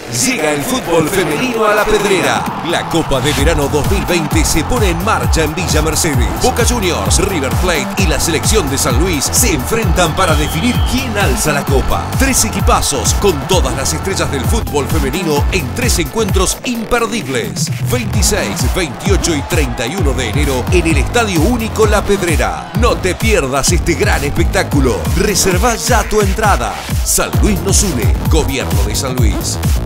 Llega el fútbol femenino a La Pedrera. La Copa de Verano 2020 se pone en marcha en Villa Mercedes. Boca Juniors, River Plate y la selección de San Luis se enfrentan para definir quién alza la copa. 3 equipazos con todas las estrellas del fútbol femenino en 3 encuentros imperdibles. 26, 28 y 31 de enero en el Estadio Único La Pedrera. No te pierdas este gran espectáculo. Reserva ya tu entrada. San Luis nos une. Gobierno de San Luis.